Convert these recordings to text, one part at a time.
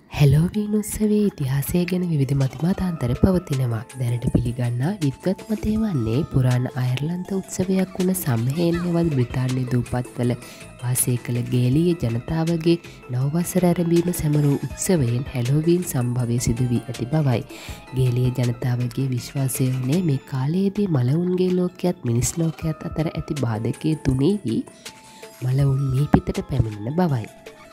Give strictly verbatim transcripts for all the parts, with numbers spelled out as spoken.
හැලෝවීන් උත්සවයේ ඉතිහාසය ගැන විවිධ මතිමතාන්තර පවතිනවා. දැනට පිළිගන්නා විද්වත් මතය වන්නේ පුරාණ අයර්ලන්ත උත්සවයක් වුණ සම්හේන් හෙවත් බ්‍රිතාන්‍ය දූපත්වල වාසය කළ ගේලීය ජනතාවගේ නවවසර ඇරඹීම සැමරූ උත්සවයෙන් හැලෝවීන් සම්භවය සිදු වී ඇති බවයි. ගේලීය ජනතාවගේ විශ්වාසය වනේ මේ කාලයේදී මළවුන්ගේ ලෝකයත් මිනිස් ලෝකයත් අතර ඇති බාධකය තුනී වී මළවුන් මීපිතට පැමිණෙන බවයි.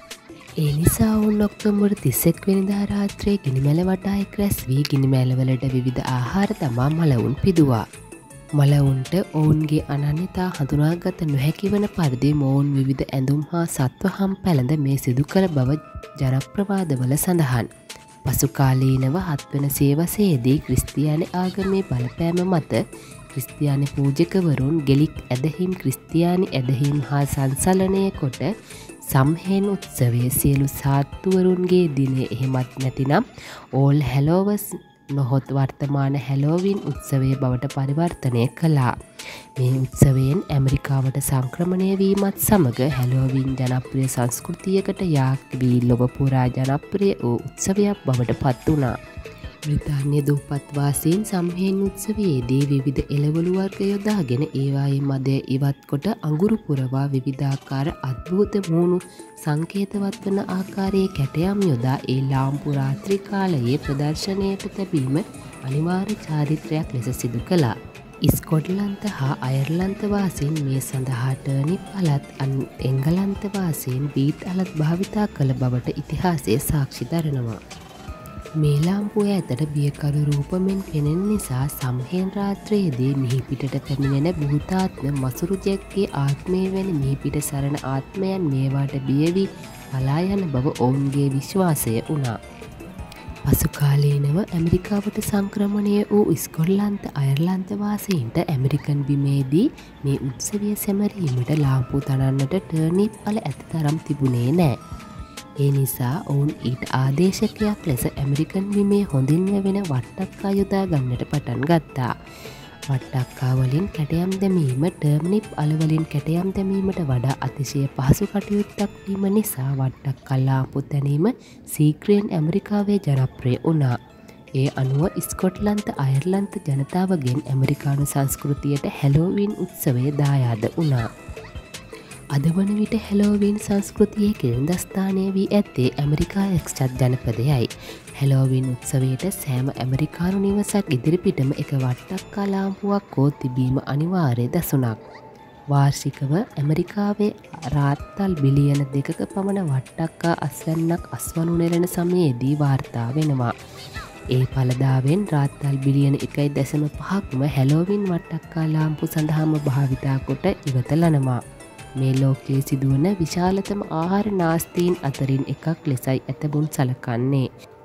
ඒ නිසා ඔවුන් ඔක්තෝබර් තිස්සෙක් වෙනිදා රාත්‍රයේ ගිනිමැල වටා එක් රැස් වී ගිනිමැලවලට විවිධ ආහාර තමා මළවුන් පිදුවා. මළවුන්ට ඔවුන්ගේ අනන්‍යතා හඳුනාගත නොහැකි වන පරිදි මොවුන් විවිධ ඇඳුම් හා සත්ව හම් පැළඳ මේ සිදු කළ බව ජනප්‍රවාදවල සඳහන්. පසුකාලීනව හත්වන සියවසේදී ක්‍රිස්තියානි ආගමේ බලපෑම මත ක්‍රිස්තියානි පූජකවරුන් ගෙලික් ඇදහිම් ක්‍රිස්තියානි ඇදහිම් හා සංසලනය කොට සම්හේන් උත්සවය සියලු සාත්තුවරුන්ගේ දිනය එහෙමත් නැතිනම් ඕල් හැලෝවස් නොහොත් වර්තමාන හැලෝවින් උත්සවය බවට පරිවර්තනය කළා. මේ උත්සවයෙන් ඇමරිකාවට සංක්‍රමණය වීමත් සමග හැලෝවින් ජනප්‍රිය සංස්කෘතියකට යාක් වී ලොව පුරා ජනප්‍රිය වූ උත්සවයක් බවට පත් වුණා. බ්‍රිතාන්‍ය දූපත්වාසීන් සම්හේන් උත්සවයේදී විවිධ එළවලු වර්ග යොදාගෙන ඒවායේ මදය ඉවත් කොට අඟුරු පුරවා විවිධාකාර අද්භූත මූණු සංකේතවත් වන ආකාරයේ කැටයම් යොදා ඒ ලාම්පු රාත්‍රී කාලයේ ප්‍රදර්ශනයට තැබීම අනිවාර්ය චාරිත්‍රයක් ලෙස සිදු කළා. ස්කොට්ලන්ත හා අයර්ලන්ත වාසීන් මේ සඳහා ටර්නිප් අලත් එංගලන්ත වාසීන් බීට් අලත් භාවිතා කළ බවට ඉතිහාසය සාක්ෂි දරනවා. මේ ලාම්පුව ඇතට බියකරු රූපමෙන් පෙනෙන නිසා සම්හේන් රාත්‍රයේදී මිහිපිටට පැමිණෙන භූතාත්ම මසුරු ජැක්ගේ ආත්මය වැනි මිහිපිට සරණ ආත්මයන් මේවාට බියවී පලා යන බව ඔවුන්ගේ විශ්වාසය වුණා. පසුකාලීනව ඇමරිකාවට සංක්‍රමණය වූ ස්කොට්ලන්ත අයර්ලන්ත වාසීන්ට ඇමරිකන් බිමේදී මේ උත්සවය සැමරීමට ලාම්පු තනන්නට ටර්නිප් අල ඇති තරම් තිබුණේ නෑ. ඒ නිසා ඔවුන් ඊට ආදේශකයක් ලෙස ඇමරිකන් බිමේ හොඳින්ම වෙන වට්ටක්කා යොදා ගන්නට පටන් ගත්තා. වට්ටක්කා වලින් කැටයම් දැමීම ටර්නිප් අලවලින් කැටයම් දැමීමට වඩා අතිශය පහසු කටයුත්තක් වීම නිසා වට්ටක්කා ලාම්පු තැනීම සීක්‍රයෙන් ඇමරිකාවේ ජනප්‍රිය වුණා. ඒ අනුව ස්කොට්ලන්ත අයර්ලන්ත ජනතාවගෙන් ඇමරිකානු සංස්කෘතියට හැලෝවීන් උත්සවය දායාද වුණා. අද වන විට හැලෝවීන් සංස්කෘතියේ කෙළෙඳස්ථානය වී ඇත්තේ ඇමරිකා එක්සත් ජනපදයයි. හැලෝවීන් උත්සවයට සෑම ඇමරිකානු නිවසක් ඉදිරිපිටම එක වට්ටක්කා ලාම්පුවක් හෝ තිබීම අනිවාර්ය දසුනක්. වාර්ෂිකව ඇමරිකාවේ රාත්තල් බිලියන දෙකක පමණ වට්ටක්කා අස්වැන්නක් අස්වනු නෙරෙන සමයේදී වාර්තා වෙනවා. ඒ පලදාවෙන් රාත්තල් බිලියන එකයි දශම පහක්ම හැලෝවීන් වට්ටක්කා ලාම්පු සඳහාම භාවිතා කොට ඉවතලනවා. මේ ලෝකයේ සිදුවන විශාලතම ආහාර නාස්තීන් අතරින් එකක් ලෙසයි ඇතබුන් සලකන්නේ.